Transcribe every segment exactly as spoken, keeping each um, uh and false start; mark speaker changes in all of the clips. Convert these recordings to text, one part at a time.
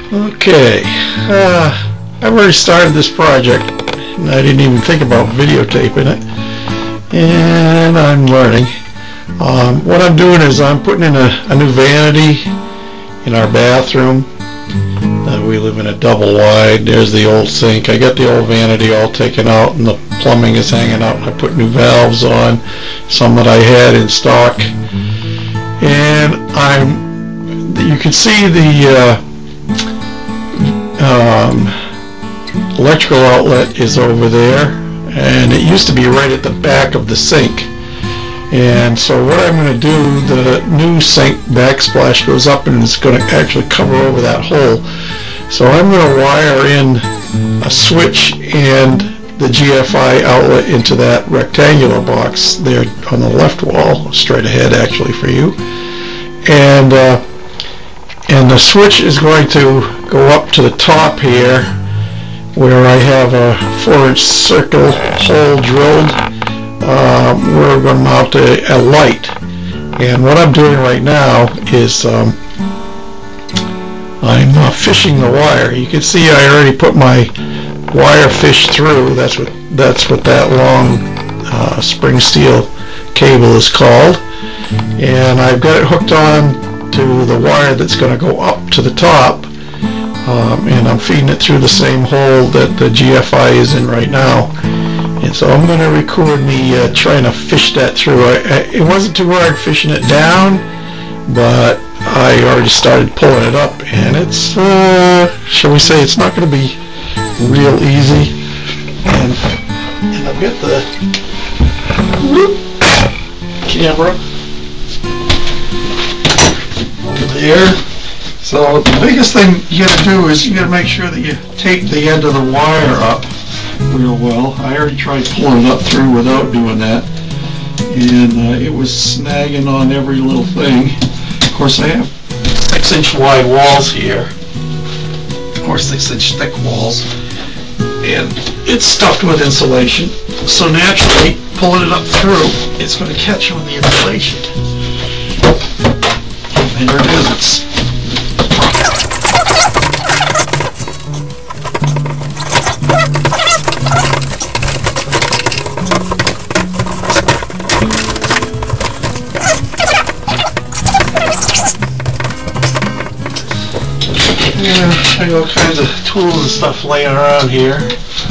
Speaker 1: Okay, uh, I've already started this project and I didn't even think about videotaping it, and I'm learning. Um, what I'm doing is I'm putting in a, a new vanity in our bathroom. Uh, we live in a double wide. There's the old sink. I got the old vanity all taken out and the plumbing is hanging out. I put new valves on, some that I had in stock, and I'm you can see the uh, Um, electrical outlet is over there, and it used to be right at the back of the sink. And so what I'm going to do, the new sink backsplash goes up and it's going to actually cover over that hole. So I'm going to wire in a switch and the G F I outlet into that rectangular box there on the left wall, straight ahead actually for you. And uh, and the switch is going to go up to the top here where I have a four inch circle hole drilled. Uh, we're going to mount a, a light, and what I'm doing right now is um, I'm uh, fishing the wire. You can see I already put my wire fish through. That's what that's what that long uh, spring steel cable is called, and I've got it hooked on to the wire that's going to go up to the top, um, and I'm feeding it through the same hole that the G F I is in right now. And so I'm going to record me uh, trying to fish that through. I, I, it wasn't too hard fishing it down, but I already started pulling it up, and it's uh, shall we say it's not going to be real easy. And, and I've got the camera there. So the biggest thing you got to do is you got to make sure that you tape the end of the wire up real well. I already tried pulling it up through without doing that, and uh, it was snagging on every little thing. Of course, I have six inch wide walls here, or six inch thick walls, and it's stuffed with insulation. So naturally, pulling it up through, it's going to catch on the insulation. And there it is. It's yeah, I got all kinds of tools and stuff laying around here.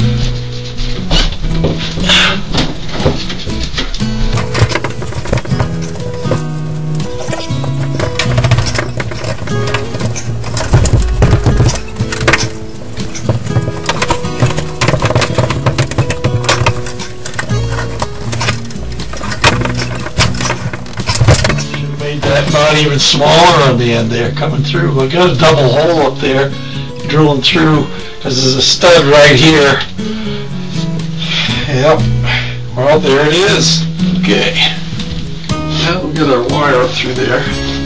Speaker 1: That not even smaller on the end there coming through. I got a double hole up there drilling through because there's a stud right here. Yep. Well, there it is. Okay. Now we'll get our wire up through there.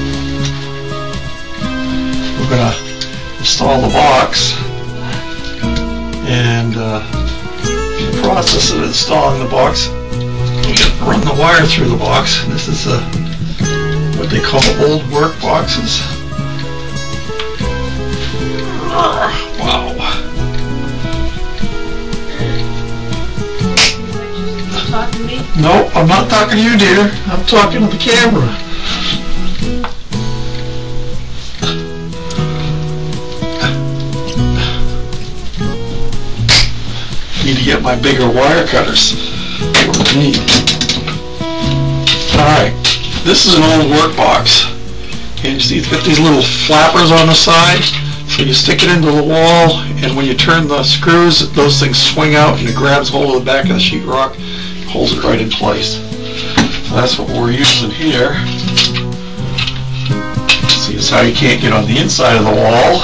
Speaker 1: We're going to install the box, and uh, in the process of installing the box, we got to run the wire through the box. This is a what they call old work boxes. Wow.
Speaker 2: Talking to me?
Speaker 1: No, I'm not talking to you, dear. I'm talking to the camera. Need to get my bigger wire cutters. What do we need? Alright. This is an old work box, and you see it's got these little flappers on the side, so you stick it into the wall, and when you turn the screws, those things swing out and it grabs hold of the back of the sheetrock, holds it right in place. So that's what we're using here. See, it's how you can't get on the inside of the wall,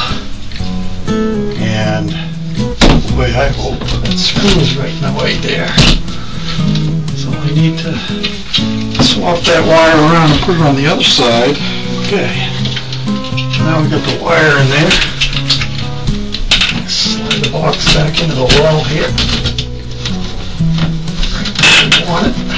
Speaker 1: and the way I hold that screw is right in the way there. So I need to swap that wire around and put it on the other side. Okay. Now we got the wire in there. Slide the box back into the wall here. Right on it.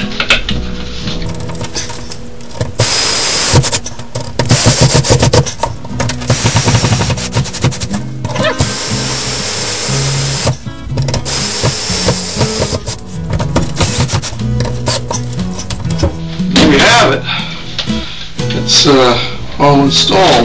Speaker 1: uh, all installed.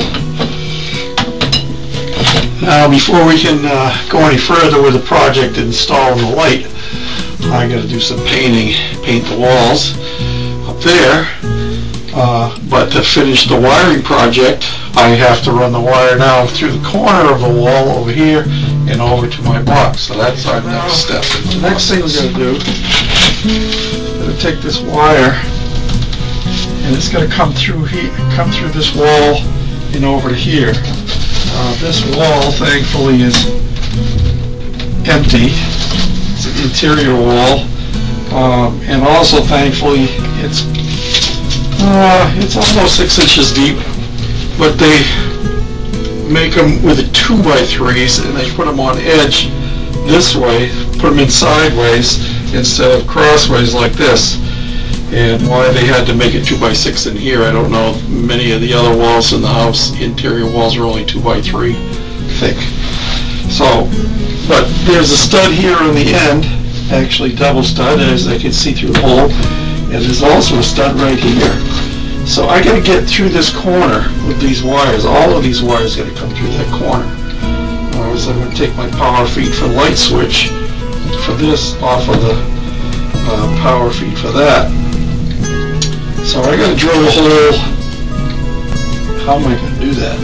Speaker 1: Now, before we can uh, go any further with the project installing the light, I got to do some painting, paint the walls up there. Uh, but to finish the wiring project, I have to run the wire now through the corner of the wall over here and over to my box. So that's our next step. The next thing we're going to do is going to take this wire, and it's going to come through here, come through this wall and over to here. Uh, this wall, thankfully, is empty. It's an interior wall, um, and also, thankfully, it's uh, it's almost six inches deep. But they make them with the two by threes, and they put them on edge this way, put them in sideways instead of crossways like this. And why they had to make it two by six in here, I don't know. Many of the other walls in the house, interior walls, are only two by three thick. So, but there's a stud here on the end, actually double stud, as I can see through the hole, and there's also a stud right here. So I got to get through this corner with these wires. All of these wires got to come through that corner. Otherwise, I'm going to take my power feed for the light switch for this off of the uh, power feed for that. So I got to drill a hole. How am I going to do that?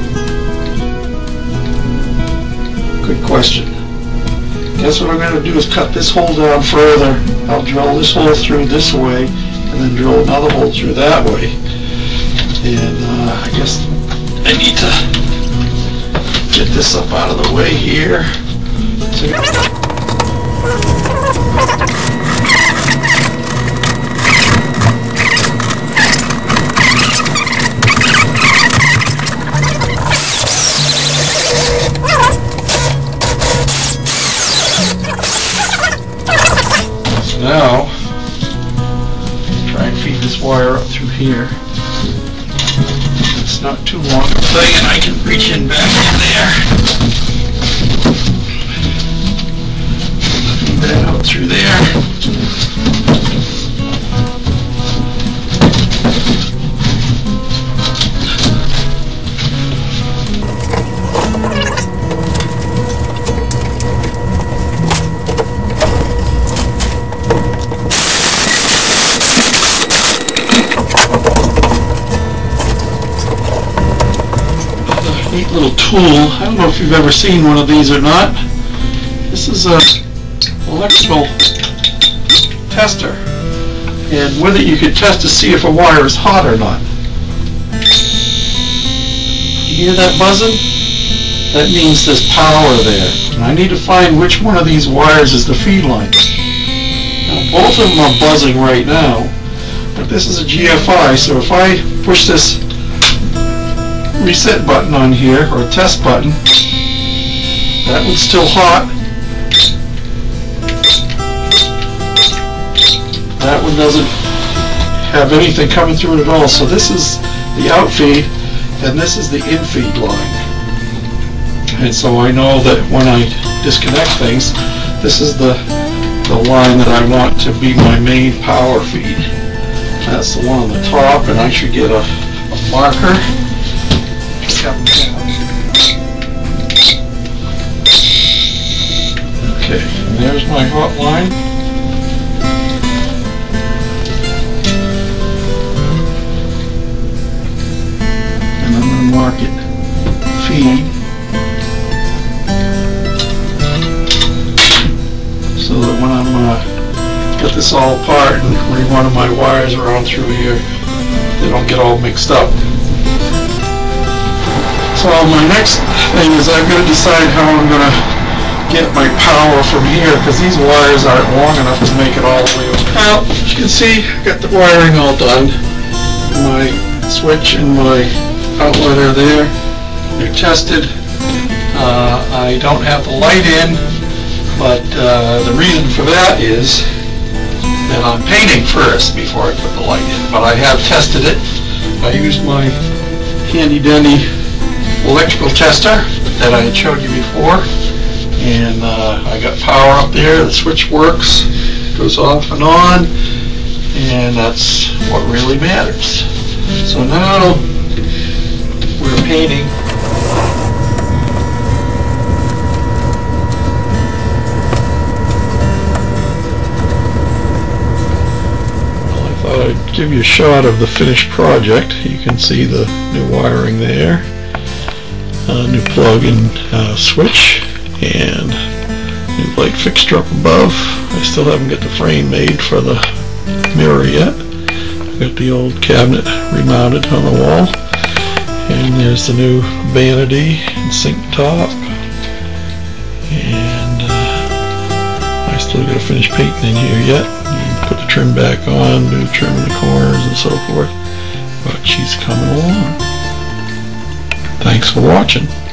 Speaker 1: Good question. Guess what I'm going to do is cut this hole down further. I'll drill this hole through this way, and then drill another hole through that way. And uh, I guess I need to get this up out of the way here. So now, try and feed this wire up through here. It's not too long a thing, and I can reach in back in there. Feed that out through there. Neat little tool. I don't know if you've ever seen one of these or not. This is a electrical tester, and with it you can test to see if a wire is hot or not. You hear that buzzing? That means there's power there. And I need to find which one of these wires is the feed line. Now, both of them are buzzing right now, but this is a G F I, so if I push this reset button on here, or a test button, that one's still hot. That one doesn't have anything coming through it at all. So this is the out feed, and this is the in feed line. And so I know that when I disconnect things, this is the the line that I want to be my main power feed. That's the one on the top, and I should get a, a marker. Okay, and there's my hot line. And I'm going to mark it feed, so that when I'm uh, get this all apart and rerunning my wires around through here, they don't get all mixed up. So my next thing is I've got to decide how I'm going to get my power from here, because these wires aren't long enough to make it all the way over. Well, as you can see, I got the wiring all done. My switch and my outlet are there. They're tested. Uh, I don't have the light in, but uh, the reason for that is that I'm painting first before I put the light in. But I have tested it. I used my handy dandy electrical tester that I had showed you before, and uh, I got power up there. The switch works, goes off and on, and that's what really matters. So now we're painting. Well, I thought I'd give you a shot of the finished project. You can see the new wiring there, uh, new plug and uh, switch, and new light fixture up above. I still haven't got the frame made for the mirror yet. I've got the old cabinet remounted on the wall, and there's the new vanity and sink top, and uh, I still got to finish painting in here yet. Put the trim back on, do trim in the corners and so forth, but she's coming along. Thanks for watching.